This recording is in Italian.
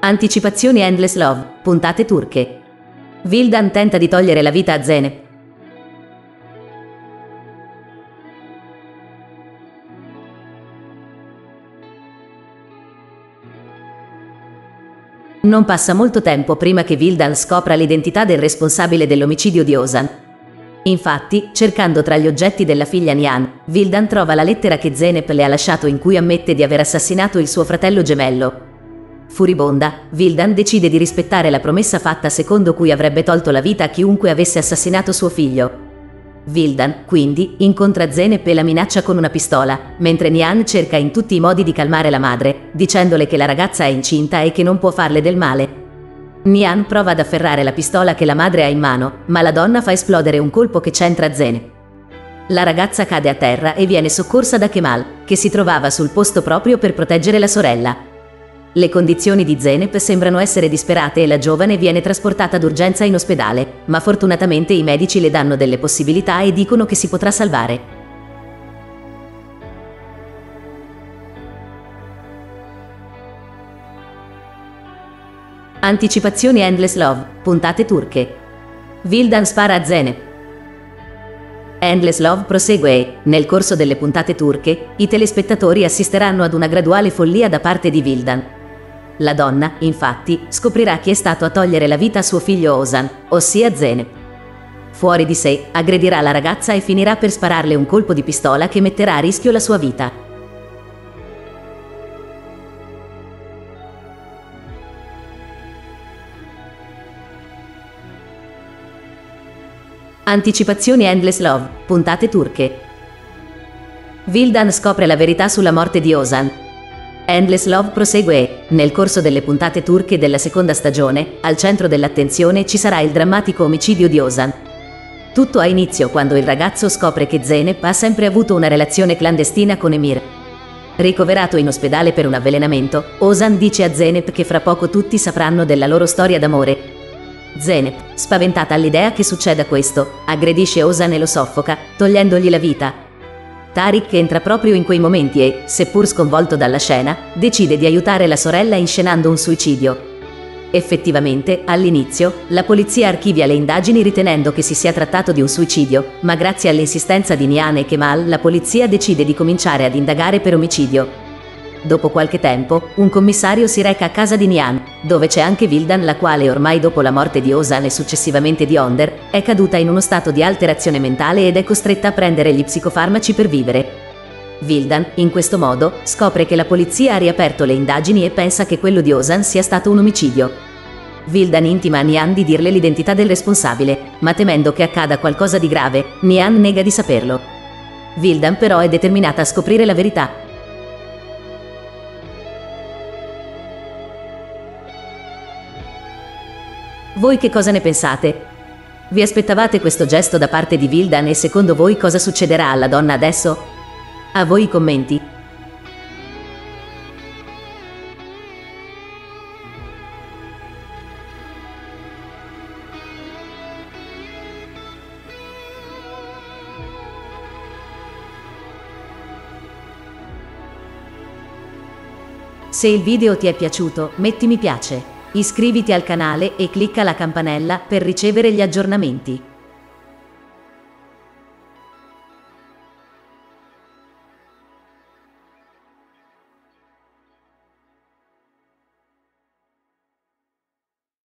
Anticipazioni Endless Love, puntate turche. Vildan tenta di togliere la vita a Zeynep. Non passa molto tempo prima che Vildan scopra l'identità del responsabile dell'omicidio di Ozan. Infatti, cercando tra gli oggetti della figlia Nihan, Vildan trova la lettera che Zeynep le ha lasciato in cui ammette di aver assassinato il suo fratello gemello. Furibonda, Vildan decide di rispettare la promessa fatta secondo cui avrebbe tolto la vita a chiunque avesse assassinato suo figlio. Vildan, quindi, incontra Zeynep e la minaccia con una pistola, mentre Nihan cerca in tutti i modi di calmare la madre, dicendole che la ragazza è incinta e che non può farle del male. Nihan prova ad afferrare la pistola che la madre ha in mano, ma la donna fa esplodere un colpo che centra Zeynep. La ragazza cade a terra e viene soccorsa da Kemal, che si trovava sul posto proprio per proteggere la sorella. Le condizioni di Zeynep sembrano essere disperate e la giovane viene trasportata d'urgenza in ospedale, ma fortunatamente i medici le danno delle possibilità e dicono che si potrà salvare. Anticipazioni Endless Love, puntate turche. Vildan spara a Zeynep. Endless Love prosegue e, nel corso delle puntate turche, i telespettatori assisteranno ad una graduale follia da parte di Vildan. La donna, infatti, scoprirà chi è stato a togliere la vita a suo figlio Ozan, ossia Zeynep. Fuori di sé, aggredirà la ragazza e finirà per spararle un colpo di pistola che metterà a rischio la sua vita. Anticipazioni Endless Love, puntate turche. Vildan scopre la verità sulla morte di Ozan. Endless Love prosegue e, nel corso delle puntate turche della seconda stagione, al centro dell'attenzione ci sarà il drammatico omicidio di Ozan. Tutto ha inizio quando il ragazzo scopre che Zeynep ha sempre avuto una relazione clandestina con Emir. Ricoverato in ospedale per un avvelenamento, Ozan dice a Zeynep che fra poco tutti sapranno della loro storia d'amore. Zeynep, spaventata all'idea che succeda questo, aggredisce Ozan e lo soffoca, togliendogli la vita. Tariq entra proprio in quei momenti e, seppur sconvolto dalla scena, decide di aiutare la sorella inscenando un suicidio. Effettivamente, all'inizio, la polizia archivia le indagini ritenendo che si sia trattato di un suicidio, ma grazie all'insistenza di Nihan e Kemal la polizia decide di cominciare ad indagare per omicidio. Dopo qualche tempo, un commissario si reca a casa di Nihan, dove c'è anche Vildan, la quale ormai dopo la morte di Ozan e successivamente di Onder, è caduta in uno stato di alterazione mentale ed è costretta a prendere gli psicofarmaci per vivere. Vildan, in questo modo, scopre che la polizia ha riaperto le indagini e pensa che quello di Ozan sia stato un omicidio. Vildan intima a Nihan di dirle l'identità del responsabile, ma temendo che accada qualcosa di grave, Nihan nega di saperlo. Vildan però è determinata a scoprire la verità. Voi che cosa ne pensate? Vi aspettavate questo gesto da parte di Vildan e secondo voi cosa succederà alla donna adesso? A voi i commenti. Se il video ti è piaciuto, metti mi piace. Iscriviti al canale e clicca la campanella per ricevere gli aggiornamenti.